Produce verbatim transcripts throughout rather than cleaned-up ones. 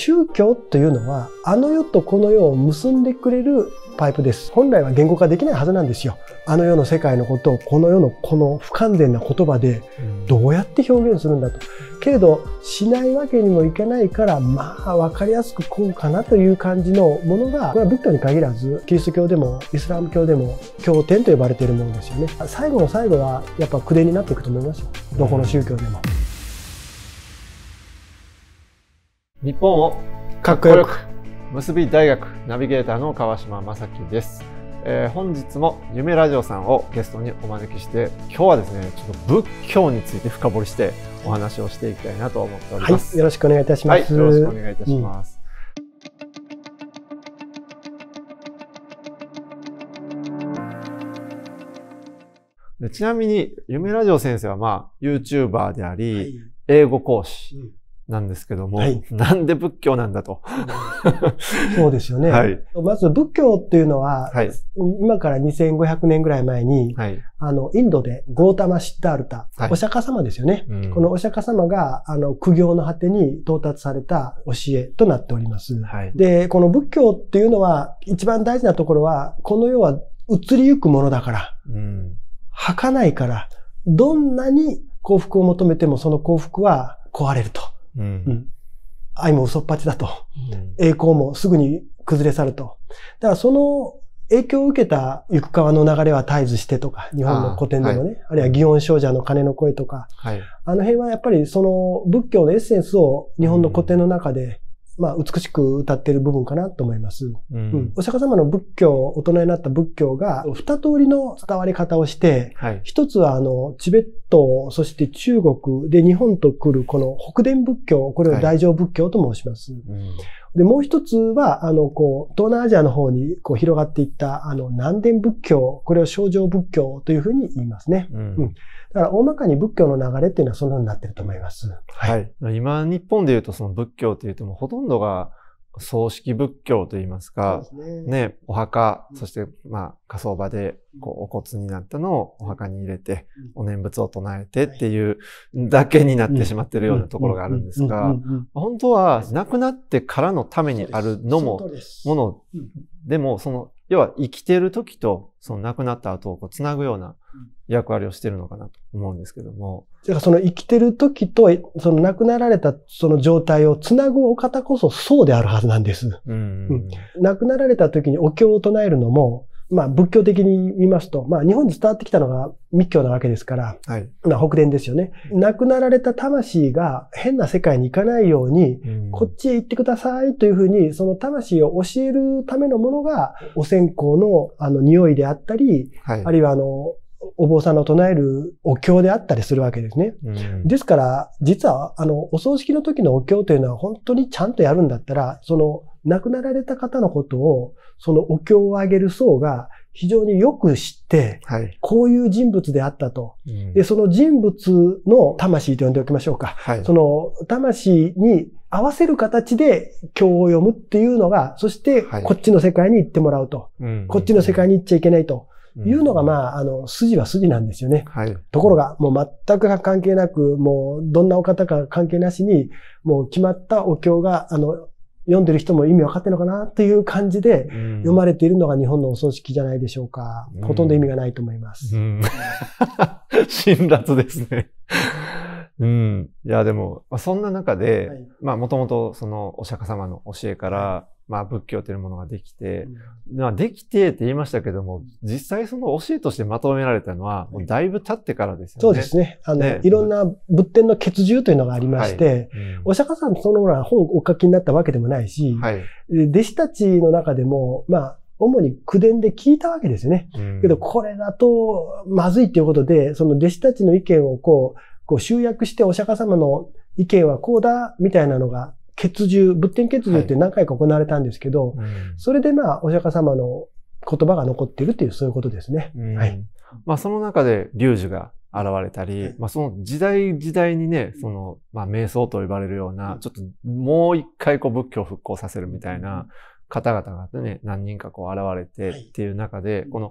宗教というのはあの世とこの世を結んでくれるパイプです。本来は言語化できないはずなんですよ。あの世の世界のことをこの世のこの不完全な言葉でどうやって表現するんだと。けれどしないわけにもいかないから、まあ分かりやすくこうかなという感じのものが、これは仏教に限らずキリスト教でもイスラム教でも経典と呼ばれているものですよね。最後の最後はやっぱ口伝になっていくと思いますよ。どこの宗教でも。 日本をかっこよく結び大学ナビゲーターの川島正樹です。えー、本日も夢ラジオさんをゲストにお招きして、今日はですね、ちょっと仏教について深掘りしてお話をしていきたいなと思っております。 はい、よろしくお願いいたします。 はい、よろしくお願いいたします。うん、でちなみに夢ラジオ先生はまあ YouTuber であり、はい、英語講師。うんなんですけども、はい、なんで仏教なんだと。 そうですよね。はい、まず仏教っていうのは、はい、今からにせんごひゃくねんぐらい前に、はい、あのインドでゴータマ・シッダールタ、はい、お釈迦様ですよね。うん、このお釈迦様があの苦行の果てに到達された教えとなっております。はい、で、この仏教っていうのは一番大事なところは、この世は移りゆくものだから、うん、儚いから、どんなに幸福を求めてもその幸福は壊れると。うんうん、愛も嘘っぱちだと、うん、栄光もすぐに崩れ去ると。だからその影響を受けた行く川の流れは絶えずしてとか、日本の古典でもね、あ, はい、あるいは祇園精舎の鐘の声とか、はい、あの辺はやっぱりその仏教のエッセンスを日本の古典の中で、うん、まあ美しく歌っている部分かなと思います。うんうん、お釈迦様の仏教、大人になった仏教が二通りの伝わり方をして、はい、一つはあのチベット、そして中国で日本と来るこの北伝仏教、これを大乗仏教と申します。はいうん、で、もう一つは、あの、こう、東南アジアの方にこう広がっていった、あの、南伝仏教、これを正常仏教というふうに言いますね。うんうん、だから、大まかに仏教の流れっていうのはそのようになっていると思います。 はい。はい、今、日本で言うと、その仏教っていうと、もうほとんどが、葬式仏教といいますか、そうですね、ね、お墓、そして、まあ、火葬場で、こう、お骨になったのをお墓に入れて、お念仏を唱えてっていうだけになってしまっているようなところがあるんですが、本当は亡くなってからのためにあるのも、もの、でも、その、要は生きている時と、その亡くなった後をこうつなぐような役割をしているのかなと思うんですけども。 だからその生きてる時と、その亡くなられたその状態をつなぐお方こそそうであるはずなんです。うんうんうん、亡くなられた時にお経を唱えるのも、まあ仏教的に言いますと、まあ日本に伝わってきたのが密教なわけですから、はい、まあ北伝ですよね。亡くなられた魂が変な世界に行かないように、うん、こっちへ行ってくださいというふうに、その魂を教えるためのものが、お線香のあの匂いであったり、はい、あるいはあの、お坊さんの唱えるお経であったりするわけですね。うん、ですから、実は、あの、お葬式の時のお経というのは本当にちゃんとやるんだったら、その、亡くなられた方のことを、そのお経をあげる層が非常によく知って、はい、こういう人物であったと、うん。で、その人物の魂と呼んでおきましょうか。はい、その魂に合わせる形で経を読むっていうのが、そしてこっちの世界に行ってもらうと。はい、こっちの世界に行っちゃいけないと。いうのが、まあ、あの、筋は筋なんですよね。はい、ところが、もう全く関係なく、もう、どんなお方か関係なしに、もう決まったお経が、あの、読んでる人も意味わかってるのかなっていう感じで、読まれているのが日本のお葬式じゃないでしょうか。うん、ほとんど意味がないと思います。うん、 辛辣ですね。うん。いや、でも、そんな中で、はい、まあ、もともとそのお釈迦様の教えから、はい、まあ仏教というものができて、うん、まあできてって言いましたけども、実際その教えとしてまとめられたのは、もうだいぶ経ってからですよね。 そうですね。あの、ね、いろんな仏典の欠如というのがありまして、はいうん、お釈迦さんそのものは本をお書きになったわけでもないし、はい、弟子たちの中でも、まあ、主に口伝で聞いたわけですよね。うん、けど、これだとまずいっていうことで、その弟子たちの意見をこう、こう集約してお釈迦様の意見はこうだ、みたいなのが、欠如、仏典欠如って何回か行われたんですけど、はいうん、それでまあ、お釈迦様の言葉が残っているっていう、そういうことですね。うん、はい。 まあ、その中で、龍樹が現れたり、はい、まあ、その時代時代にね、その、まあ、瞑想と呼ばれるような、ちょっともう一回こう仏教を復興させるみたいな方々がね、何人かこう現れてっていう中で、この、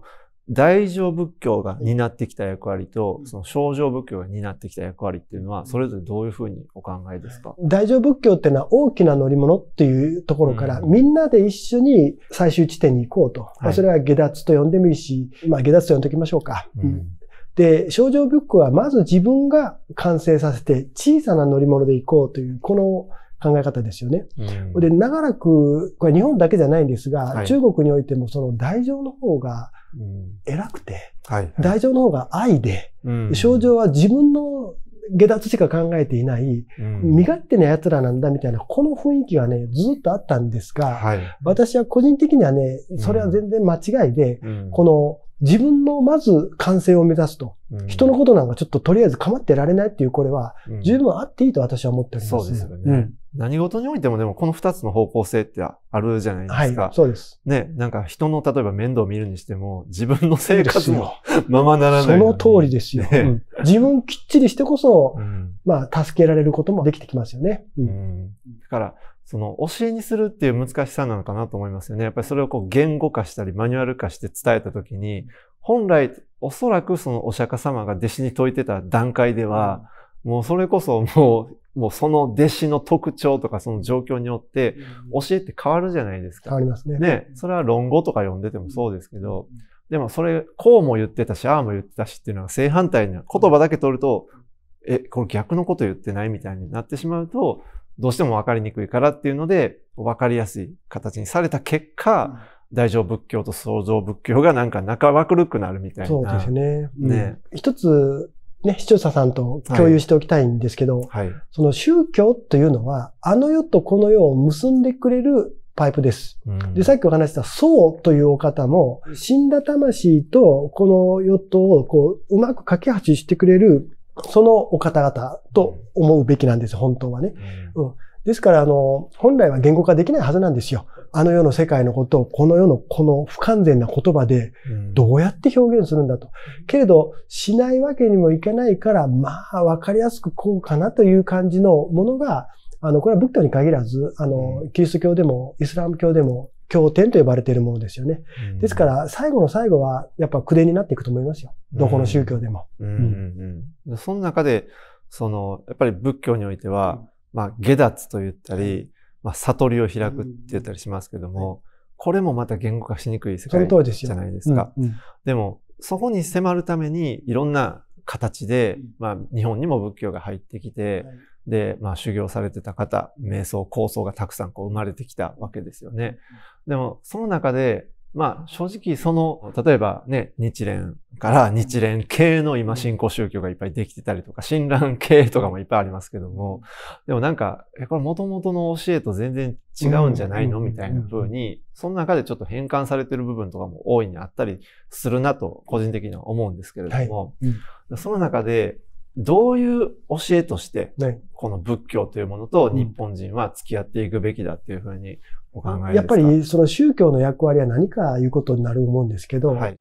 大乗仏教が担ってきた役割と、その小乗仏教が担ってきた役割っていうのは、それぞれどういうふうにお考えですか？ 大乗仏教っていうのは大きな乗り物っていうところから、うん、みんなで一緒に最終地点に行こうと。はい、まあ、それは下脱と呼んでもいいし、まあ下脱と呼んでおきましょうか。うん、で、小乗仏教はまず自分が完成させて小さな乗り物で行こうという、この考え方ですよね。うん、で、長らく、これ日本だけじゃないんですが、はい、中国においてもその大乗の方が偉くて、うんはいはい、大乗の方が愛で、うん、小乗は自分の下脱しか考えていない、うん、身勝手な奴らなんだみたいな、この雰囲気がね、ずっとあったんですが、はい、私は個人的にはね、それは全然間違いで、うん、この自分のまず完成を目指すと。うん、人のことなんかちょっととりあえず構ってられないっていうこれは十分あっていいと私は思っております。 そうですよね。うん、何事においてもでもこの二つの方向性ってあるじゃないですか。 はい、そうです。 ね、なんか人の例えば面倒を見るにしても自分の生活もままならない。 その通りですよ。ねうん、自分きっちりしてこそ、うん、まあ助けられることもできてきますよね。うんうん、 だからその教えにするっていう難しさなのかなと思いますよね。やっぱりそれをこう言語化したりマニュアル化して伝えたときに、本来おそらくそのお釈迦様が弟子に説いてた段階では、うん、もうそれこそもう、もうその弟子の特徴とかその状況によって教えって変わるじゃないですか。 変わりますね。 ね。それは論語とか読んでてもそうですけど、でもそれ、こうも言ってたし、ああも言ってたしっていうのが正反対な言葉だけ取ると、え、これ逆のこと言ってないみたいになってしまうと、どうしても分かりにくいからっていうので、分かりやすい形にされた結果、うん大乗仏教と小乗仏教がなんか仲悪くなるみたいな。 そうですね。ね、うん、一つ、ね、視聴者さんと共有しておきたいんですけど、はいはい、その宗教というのは、あの世とこの世を結んでくれるパイプです。うん、で、さっきお話した僧というお方も、死んだ魂とこの世とをこう、うまく架け橋してくれる、そのお方々と思うべきなんです、本当はね。うんうんですから、あの、本来は言語化できないはずなんですよ。あの世の世界のことを、この世のこの不完全な言葉で、どうやって表現するんだと。うん、けれど、しないわけにもいかないから、まあ、わかりやすくこうかなという感じのものが、あの、これは仏教に限らず、あの、キリスト教でも、イスラム教でも、経典と呼ばれているものですよね。うん、ですから、最後の最後は、やっぱ口伝になっていくと思いますよ。どこの宗教でも。 その中で、その、やっぱり仏教においては、うんまあ、下脱と言ったり、まあ、悟りを開くって言ったりしますけども、これもまた言語化しにくい世界じゃないですか。 うんうん、 でも、そこに迫るために、いろんな形で、まあ、日本にも仏教が入ってきて、はい、で、まあ、修行されてた方、瞑想、構想がたくさんこう生まれてきたわけですよね。でも、その中で、まあ、正直その、例えばね、日蓮から日蓮系の今信仰宗教がいっぱいできてたりとか、親鸞系とかもいっぱいありますけども、でもなんか、え、これ元々の教えと全然違うんじゃないのみたいな風に、その中でちょっと変換されてる部分とかも大いにあったりするなと、個人的には思うんですけれども、はいうん、その中で、どういう教えとして、この仏教というものと日本人は付き合っていくべきだっていうふうにお考えですか？ やっぱりその宗教の役割は何かいうことになると思うんですけど、はい、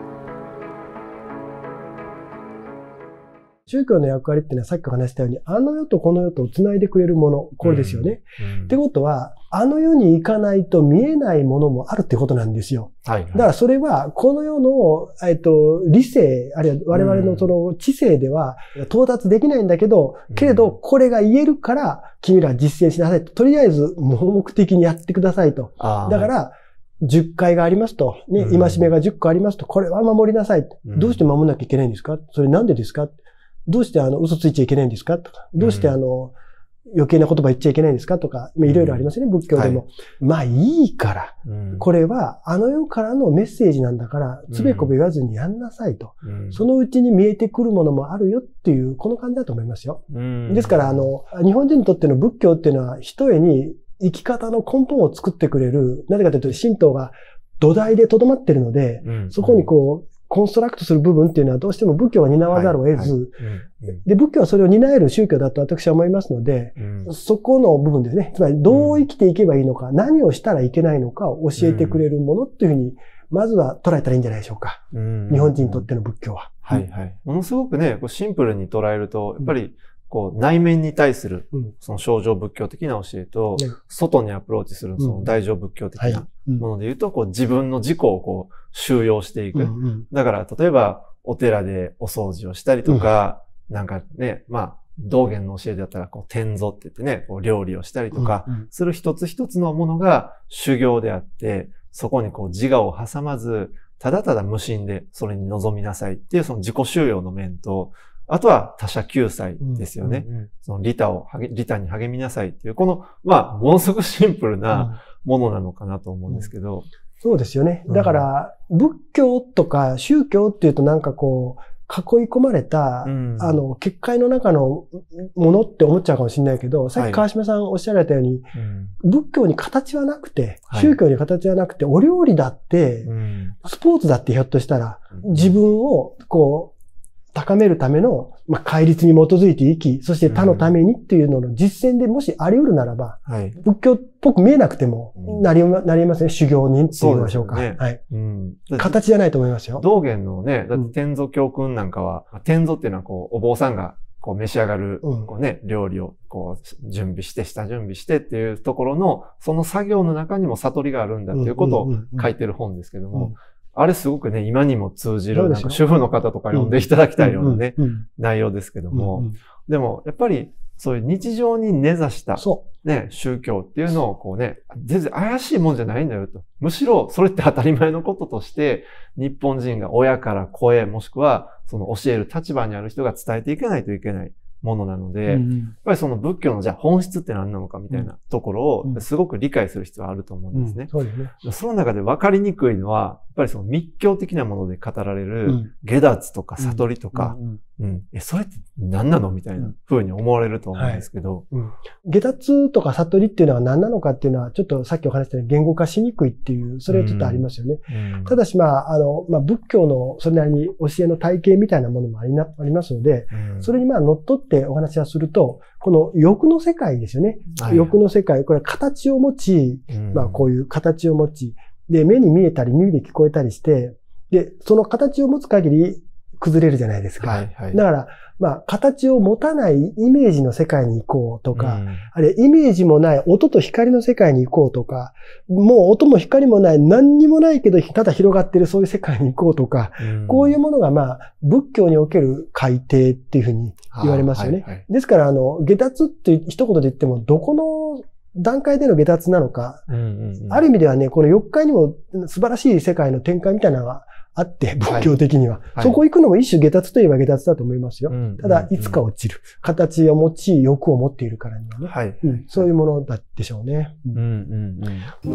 宗教の役割っていうのはさっき話したように、あの世とこの世とをつないでくれるもの、これですよね。うんうん、ってことは、あの世に行かないと見えないものもあるってことなんですよ。はいはい、だからそれは、この世の、えっと、理性、あるいは我々のその知性では到達できないんだけど、うん、けれど、これが言えるから、君ら実践しなさいと。とりあえず、盲目的にやってくださいと。だから、じゅっかいがありますと。ね、うん、戒めがじゅっこありますと。これは守りなさい。うん、どうして守らなきゃいけないんですか？それなんでですか？どうしてあの嘘ついちゃいけないんですかとか、どうしてあの、うん、余計な言葉言っちゃいけないんですかとか、いろいろありますね、仏教でも。はい、まあいいから、うん、これはあの世からのメッセージなんだから、つべこべ言わずにやんなさいと、うん。そのうちに見えてくるものもあるよっていう、この感じだと思いますよ。うん、ですから、あの、日本人にとっての仏教っていうのは、ひとえに生き方の根本を作ってくれる、なぜかというと、神道が土台で留まってるので、うん、そこにこう、コンストラクトする部分っていうのはどうしても仏教は担わざるを得ず、はいはいうんうん、で、仏教はそれを担える宗教だと私は思いますので、うん、そこの部分ですね。つまりどう生きていけばいいのか、うん、何をしたらいけないのかを教えてくれるものっていうふうに、まずは捉えたらいいんじゃないでしょうか。うん、日本人にとっての仏教は。 はいはい。ものすごくね、シンプルに捉えると、やっぱりこう内面に対するその清浄仏教的な教えと、外にアプローチするその大乗仏教的なもので言うと、こう自分の自己をこう収容していく。だから例えばお寺でお掃除をしたりとか、なんかね、まあ道元の教えだったらこう天蔵って言ってね、こう料理をしたりとかする一つ一つのものが修行であって、そこにこう自我を挟まず、ただただ無心でそれに臨みなさいっていうその自己修養の面と、あとは他者救済ですよね。うんうんうん、その利他を、利他に励みなさいっていう、この、まあ、ものすごくシンプルなものなのかなと思うんですけど。うんうん、 そうですよね。だから、仏教とか宗教っていうとなんかこう、囲い込まれた、うん、あの、結界の中のものって思っちゃうかもしれないけど、さっき川島さんおっしゃられたように、はい、仏教に形はなくて、宗教に形はなくて、お料理だって、はい、スポーツだってひょっとしたら、自分をこう、高めるための、まあ、戒律に基づいて生き、そして他のためにっていうのの実践でもしあり得るならば、うん、仏教っぽく見えなくても、なり、なりますね。修行人って言いましょうか。そうですね。はい。うん、形じゃないと思いますよ。 道元のね、だって天蔵教訓なんかは、うん、天蔵っていうのはこう、お坊さんがこう召し上がる、こうね、料理をこう、準備して、下準備してっていうところの、その作業の中にも悟りがあるんだっていうことを書いてる本ですけども、うんうんうん、あれすごくね、今にも通じる、なんか主婦の方とか読んでいただきたいようなね、内容ですけども、でも、やっぱり、そういう日常に根ざした、ね、宗教っていうのをこうね、全然怪しいもんじゃないんだよと。むしろ、それって当たり前のこととして、日本人が親から子へ、もしくは、その教える立場にある人が伝えていかないといけないものなので、うん、やっぱりその仏教のじゃあ本質って何なのかみたいなところをすごく理解する必要があると思うんですね。うん、そうですね。その中で分かりにくいのは、やっぱりその密教的なもので語られる下脱とか悟りとか、うんうんうん、え、それって何なのみたいな風に思われると思うんですけど、はいうん。 下脱とか悟りっていうのは何なのかっていうのは、ちょっとさっきお話したように言語化しにくいっていう、それはちょっとありますよね。うんうん、ただし、まあ、あの、まあ、仏教のそれなりに教えの体系みたいなものもありな、ありますので、うん、それにまあ、乗っ取ってお話はすると、この欲の世界ですよね。はい、欲の世界、これは形を持ち、うん、まあ、こういう形を持ち、で、目に見えたり耳で聞こえたりして、で、その形を持つ限り、崩れるじゃないですか。はいはい、だから、まあ、形を持たないイメージの世界に行こうとか、うん、あるいはイメージもない音と光の世界に行こうとか、もう音も光もない、何にもないけど、ただ広がってるそういう世界に行こうとか、うん、こういうものがまあ、仏教における海底っていうふうに言われますよね。はいはい、ですから、あの、下脱って一言で言っても、どこの段階での下脱なのか、うんうんうん、ある意味ではね、この欲界にも素晴らしい世界の展開みたいなのがあって、仏教的には。はいはい、そこ行くのも一種下脱といえば下脱だと思いますよ。うん、ただ、いつか落ちる。形を持ち、欲を持っているからにはね。はいうん、そういうものだでしょうね。うんうんうん、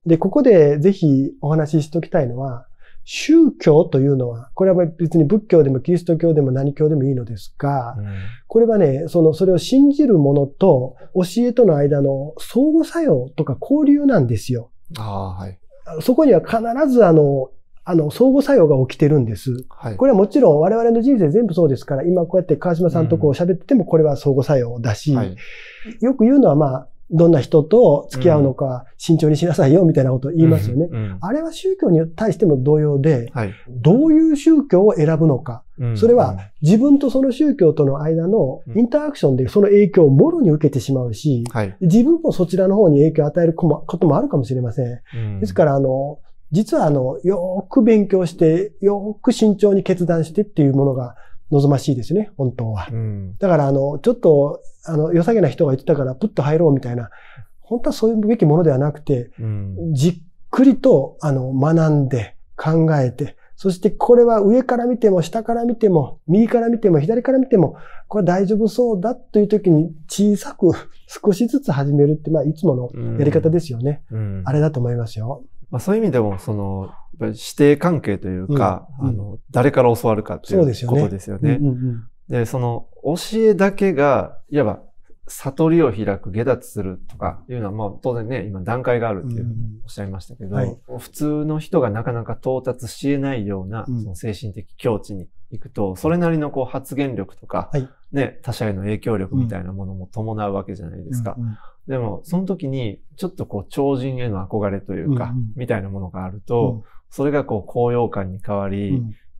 で、ここでぜひお話ししておきたいのは、宗教というのは、これは別に仏教でもキリスト教でも何教でもいいのですが、うん、これはね、その、それを信じる者と教えとの間の相互作用とか交流なんですよ。あはい、そこには必ずあの、あの、相互作用が起きてるんです。はい、これはもちろん我々の人生全部そうですから、今こうやって川島さんとこう喋っててもこれは相互作用だし、うんはい、よく言うのはまあ、どんな人と付き合うのか慎重にしなさいよみたいなことを言いますよね。うんうん、あれは宗教に対しても同様で、はい、どういう宗教を選ぶのか。うんうん、それは自分とその宗教との間のインタラクションでその影響をもろに受けてしまうし、はい、自分もそちらの方に影響を与えることもあるかもしれません。うん、ですから、あの、実はあの、よーく勉強して、よーく慎重に決断してっていうものが望ましいですね、本当は。うん、だからあの、ちょっと、あの、良さげな人が言ってたからプッと入ろうみたいな、本当はそういうべきものではなくて、うん、じっくりと、あの、学んで、考えて、そしてこれは上から見ても下から見ても右から見ても左から見てもこれ大丈夫そうだという時に小さく少しずつ始めるってまあいつものやり方ですよね。うん、あれだと思いますよ。 まあそういう意味でもその師弟関係というか、うんうん、あの誰から教わるかっていうことですよね。で、その教えだけがいわば悟りを開く、下脱するとかいうのは、まあ当然ね、今段階があるっていうおっしゃいましたけど、うんはい、普通の人がなかなか到達し得ないような、その精神的境地に行くと、それなりのこう発言力とか、はい、ね、他者への影響力みたいなものも伴うわけじゃないですか。うんうん、でも、その時に、ちょっとこう超人への憧れというか、うんうん、みたいなものがあると、うん、それがこう高揚感に変わり、うん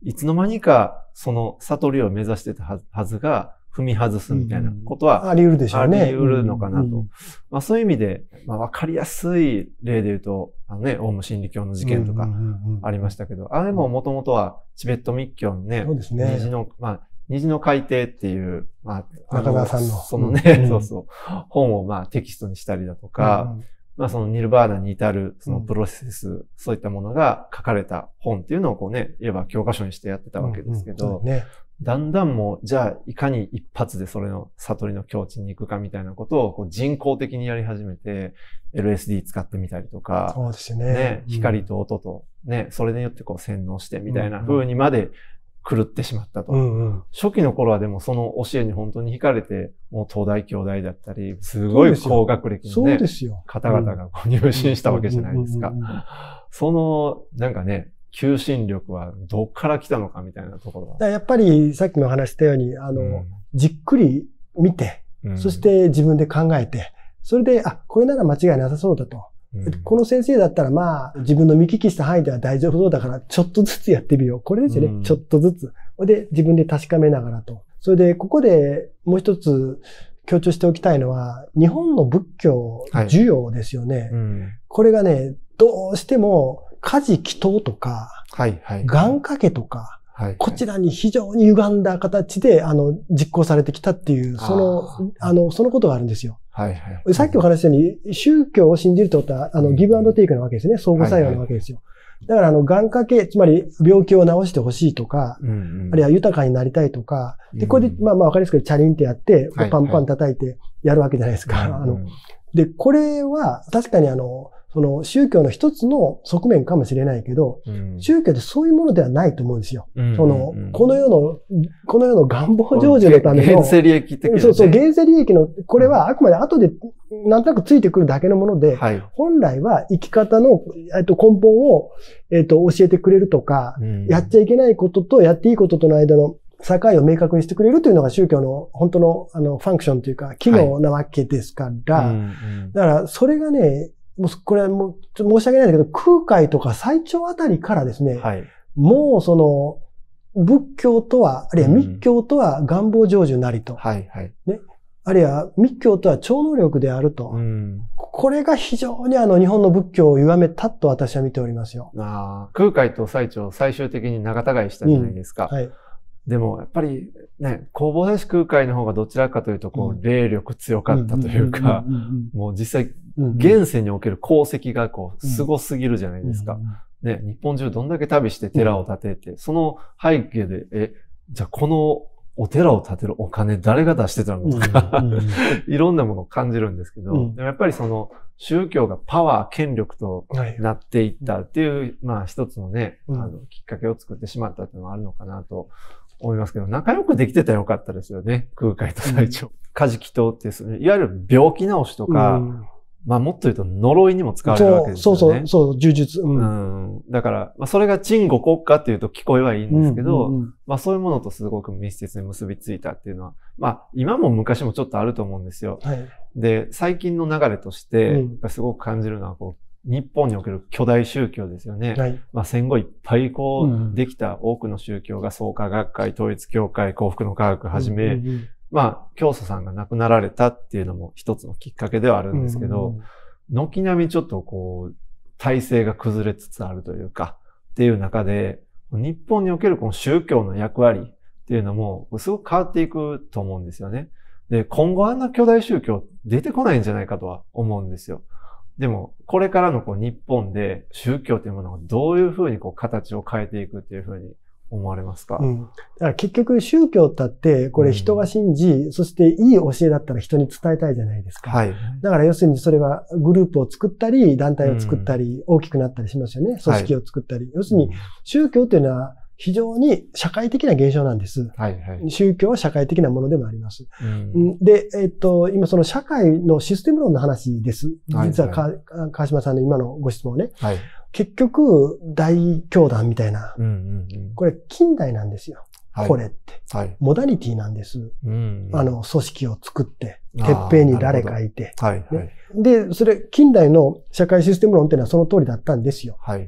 いつの間にかその悟りを目指してたはずが踏み外すみたいなことは、 うん、あり得るでしょうね。 あり得るのかなと。 うんうん、 まあそういう意味で、まあわかりやすい例で言うと、あのね、オウム真理教の事件とかありましたけど、あれももともとはチベット密教のね、 そうですね。 虹の、まあ、虹の海底っていう、まあ、 中川さんの。 そのね、うん、そうそう、本をまあテキストにしたりだとか、うん、まあそのニルバーナに至るそのプロセス、うん、そういったものが書かれた本っていうのをこうね、いわば教科書にしてやってたわけですけど、うんうんね、だんだんもう、じゃあいかに一発でそれの悟りの境地に行くかみたいなことをこう人工的にやり始めて、エルエスディー 使ってみたりとか、 そうですね。 ね、光と音とね、それによってこう洗脳してみたいな風にまで狂ってしまったと、うんうん。初期の頃はでもその教えに本当に惹かれて、もう東大京大だったり、すごい高学歴のね、方々がこう入信したわけじゃないですか。その、なんかね、求心力はどっから来たのかみたいなところは。 やっぱりさっきも話したように、あの、うん、じっくり見て、うん、そして自分で考えて、それで、あ、これなら間違いなさそうだと。うん、この先生だったらまあ、自分の見聞きした範囲では大丈夫そうだから、ちょっとずつやってみよう。これですよね。うん、ちょっとずつ。で、自分で確かめながらと。それで、ここでもう一つ強調しておきたいのは、日本の仏教需要ですよね。はいうん、これがね、どうしても、家事祈祷とか、はいはい、願掛けとか、はいはい、こちらに非常に歪んだ形で、あの、実行されてきたっていう、その、あ, あの、そのことがあるんですよ。はいはい、さっきお話したように、宗教を信じるってことは、あの、ギブアンドテイクなわけですね。相互作用なわけですよ。はいはい、だから、あの、願掛け、つまり病気を治してほしいとか、うんうん、あるいは豊かになりたいとか、で、これで、まあまあわかりやすくチャリンってやって、パンパン叩いてやるわけじゃないですか。はいはい、あの、で、これは、確かにあの、その宗教の一つの側面かもしれないけど、うん、宗教ってそういうものではないと思うんですよ。うん、その、この世の、この世の願望成就のための。 現世利益的な、ね。 そうそう、現世利益の、これはあくまで後でなんとなくついてくるだけのもので、はい、本来は生き方の、えっと、根本を、えっと、教えてくれるとか、うん、やっちゃいけないこととやっていいこととの間の境を明確にしてくれるというのが宗教の本当の、あの、ファンクションというか、機能なわけですから、はいうんうん、だから、それがね、もうこれはもうちょっと申し訳ないんだけど、空海とか最澄あたりからですね、はい、もうその仏教とは、あるいは密教とは願望成就なりと、うんはいはいね、あるいは密教とは超能力であると、うん、これが非常にあの日本の仏教を歪めたと私は見ておりますよ。 あ空海と最澄最終的に仲違いしたじゃないですか。うんはい、でもやっぱりね、弘法大師空海の方がどちらかというとこう、霊力強かったというか、もう実際現世における功績がこう、凄すぎるじゃないですか。ね、日本中どんだけ旅して寺を建てて、その背景で、え、じゃあこのお寺を建てるお金誰が出してたのとか、いろんなものを感じるんですけど、でもやっぱりその宗教がパワー、権力となっていったっていう、まあ一つのね、あの、きっかけを作ってしまったっていうのがあるのかなと思いますけど、仲良くできてたらよかったですよね、空海と最澄。家事祈祷っていう、いわゆる病気治しとか、うんまあもっと言うと呪いにも使われるわけですよね。そうそうそう、呪術。うん。うん、だから、まあそれが鎮護国家っていうと聞こえはいいんですけど、うんうんうん、まあそういうものとすごく密接に結びついたっていうのは、まあ今も昔もちょっとあると思うんですよ。はい、で、最近の流れとして、やっぱすごく感じるのはこう、日本における巨大宗教ですよね。はい、まあ戦後いっぱいこう、できた多くの宗教が創価学会、統一教会、幸福の科学はじめ、うんうんうんまあ、教祖さんが亡くなられたっていうのも一つのきっかけではあるんですけど、軒並みちょっとこう、体制が崩れつつあるというか、っていう中で、日本におけるこの宗教の役割っていうのも、すごく変わっていくと思うんですよね。で、今後あんな巨大宗教出てこないんじゃないかとは思うんですよ。でも、これからのこう日本で宗教というものがどういうふうにこう形を変えていくっていうふうに思われますか？うん。だから結局宗教だって、これ人が信じ、うん、そしていい教えだったら人に伝えたいじゃないですか。はい。だから要するにそれはグループを作ったり、団体を作ったり、うん、大きくなったりしますよね。組織を作ったり。はい、要するに宗教というのは非常に社会的な現象なんです。はいはい。宗教は社会的なものでもあります。うん、で、えっと、今その社会のシステム論の話です。実はか、はいはい、川島さんの今のご質問ね。はい。結局、大教団みたいな。うんうんうん、これ、近代なんですよ。はい、これって、はい。モダニティなんです。うんうん、あの、組織を作って、てっぺんに誰かいて。はいはい、で、それ、近代の社会システム論っていうのはその通りだったんですよ。はいうん、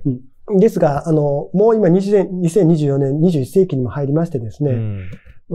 ですが、あの、もう今にせんにじゅうよねん、にじゅういっせいきにも入りましてですね、うん、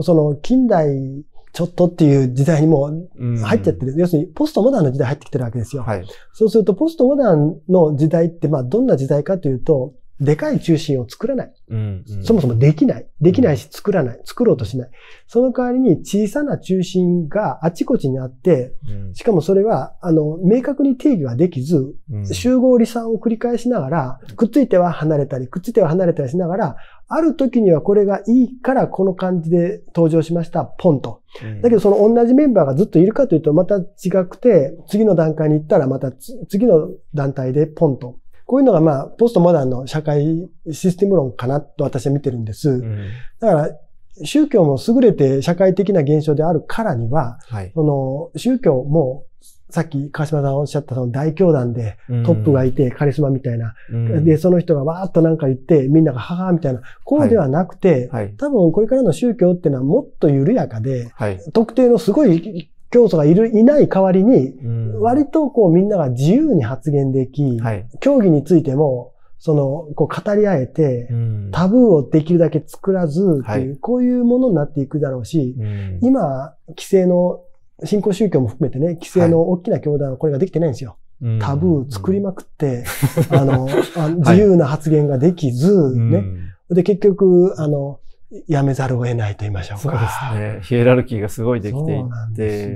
その近代ちょっとっていう時代にも入っちゃってる。うん、要するにポストモダンの時代入ってきてるわけですよ。はい、そうするとポストモダンの時代って、まあどんな時代かというと、でかい中心を作らない。うんうん、そもそもできない。できないし作らない。作ろうとしない。その代わりに小さな中心があちこちにあって、うん、しかもそれは、あの、明確に定義はできず、うん、集合離散を繰り返しながら、くっついては離れたり、くっついては離れたりしながら、ある時にはこれがいいからこの感じで登場しました、ポンと。うん、だけどその同じメンバーがずっといるかというとまた違くて、次の段階に行ったらまた次の団体でポンと。こういうのがまあ、ポストモダンの社会システム論かなと私は見てるんです。うん、だから、宗教も優れて社会的な現象であるからには、はい、その宗教も、さっき川島さんおっしゃったその大教団でトップがいてカリスマみたいな。うん、で、その人がわーっとなんか言ってみんながははーみたいな。こうではなくて、はいはい、多分これからの宗教っていうのはもっと緩やかで、はい、特定のすごい教祖がいる、いない代わりに、割とこうみんなが自由に発言でき、はい、教義についても、その、こう語り合えて、タブーをできるだけ作らず、っていう、はい、こういうものになっていくだろうし、今、規制の、新興宗教も含めてね、規制の大きな教団はこれができてないんですよ。はい、タブー作りまくって、あの、自由な発言ができず、ね。で、結局、あの、やめざるを得ないと言いましょうか。 そうですね。ヒエラルキーがすごいできていって、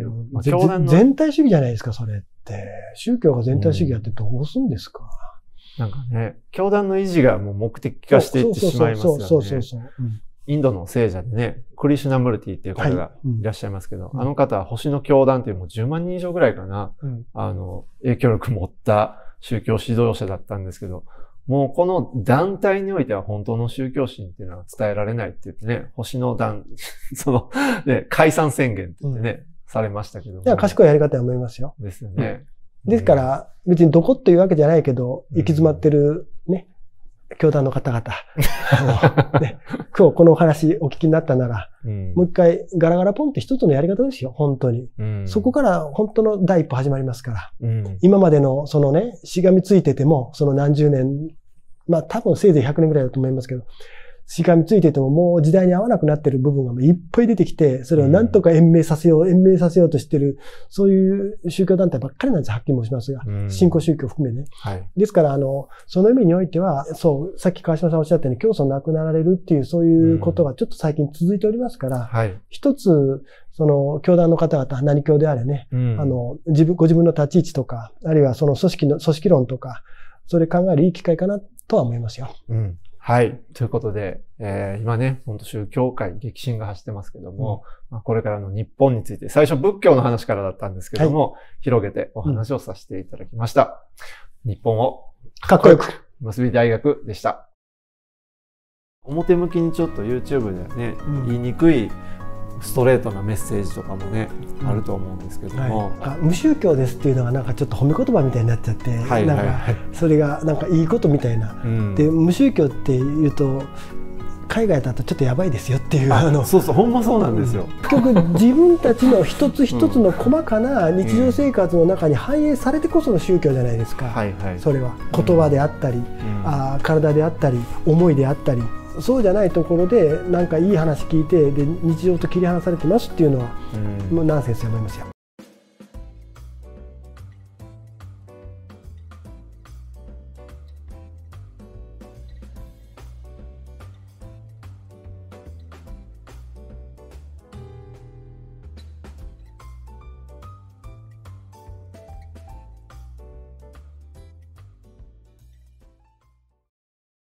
まあ、教団の全体主義じゃないですか、それって。宗教が全体主義やってどうするんですか、 うん、なんかね、教団の維持がもう目的化していってしまいますよね。そうそうそうそう。インドの聖者でね、クリシュナムルティっていう方がいらっしゃいますけど、はいうん、あの方は星の教団っていうもうじゅうまんにん以上ぐらいかな、うん、あの、影響力持った宗教指導者だったんですけど、もうこの団体においては本当の宗教心っていうのは伝えられないって言ってね、星の団、その、ね、解散宣言って言ってね、うん、されましたけど。 いや、賢いやり方だと思いますよ。 ですよね。 うん、ですから、別にどこっていうわけじゃないけど、行き詰まってるね、教団の方々、ね、今日このお話お聞きになったなら、うん、もう一回ガラガラポンって一つのやり方ですよ、本当に。うん、そこから本当の第一歩始まりますから。うん、今までのそのね、しがみついてても、その何十年、まあ多分せいぜいひゃくねんぐらいだと思いますけど、しがみついててももう時代に合わなくなってる部分がいっぱい出てきて、それをなんとか延命させよう、延命させようとしてる、そういう宗教団体ばっかりなんです、はっきり申しますが。新興宗教含めね。はい、ですから、あの、その意味においては、そう、さっき川島さんおっしゃったように、教祖亡くなられるっていう、そういうことがちょっと最近続いておりますから、はい、一つ、その、教団の方々、何教であれね、うん、あの、自分、ご自分の立ち位置とか、あるいはその組織の、組織論とか、それ考えるいい機会かなとは思いますよ。 うんはい。ということで、えー、今ね、本当宗教界激震が走ってますけども、うんまあ、これからの日本について、最初仏教の話からだったんですけども、はい、広げてお話をさせていただきました。うん、日本をかっこよく結び大学でした。表向きにちょっと YouTube ではね、うん、言いにくいストレートなメッセージとかもね、うん、あると思うんですけども、 はい、無宗教ですっていうのがなんかちょっと褒め言葉みたいになっちゃって、はい、なんかそれがなんかいいことみたいな、うん、で無宗教っていうと海外だとちょっとやばいですよっていう、 あのそうそうほんまそうなんですよ。 結局自分たちの一つ一つの細かな日常生活の中に反映されてこその宗教じゃないですか、はいはい、それは言葉であったり、うん、あ体であったり思いであったり、そうじゃないところでなんかいい話聞いてで日常と切り離されてますっていうのは、うん、もうナンセンスだと思いますよ。